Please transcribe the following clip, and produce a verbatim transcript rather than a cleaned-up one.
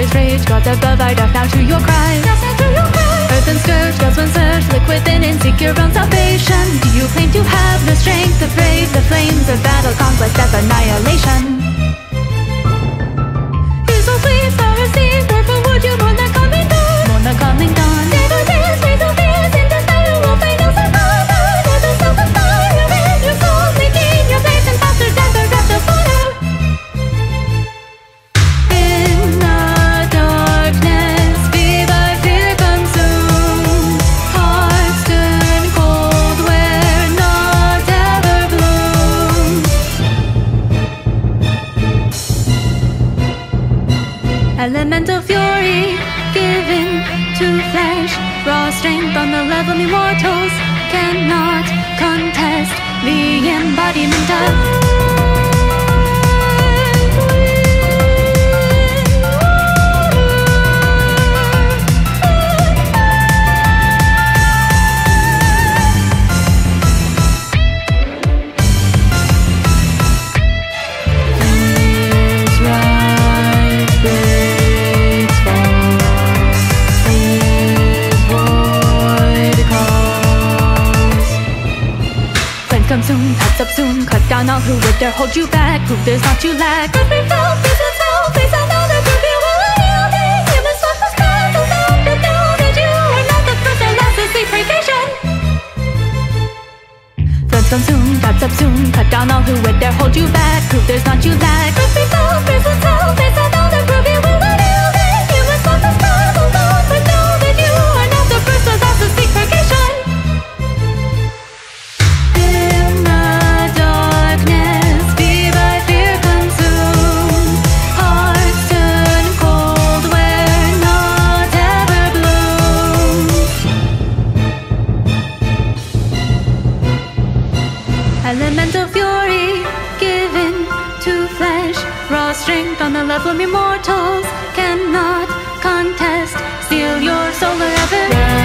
fires rage, gods above are deaf now to your cries. Earth and scourge, gods when surge, look within and seek your own salvation. Do you claim to have the strength to brave the flames of battle, conquest, death, annihilation? Here's what we star receive, wherefore would you mourn the coming dawn? Mourn the coming dawn. Save our tears, raise our fears, in despair you will find no survivor. For the self of fire in your soul, taking your place and faster death or death of fire. Elemental fury given to flesh, raw strength on the level immortals cannot contest the embodiment of. Come soon, cuts up soon, cut down all who would dare hold you back. Prove there's not you lack. Earth be felt, face itself, face another, prove you will unyielding. You must walk this path alone, but know that you are not the first or last to seek vacation. Floods come soon, cuts up soon, cut down all who would dare hold you back. Prove there's not you lack. Earth be felt, face itself, face another, prove you will unyielding. You must walk this path alone, but know that you are not the first or last to seek vacation. Elemental fury given to flesh, raw strength on the level of immortals cannot contest, steal your soul forever.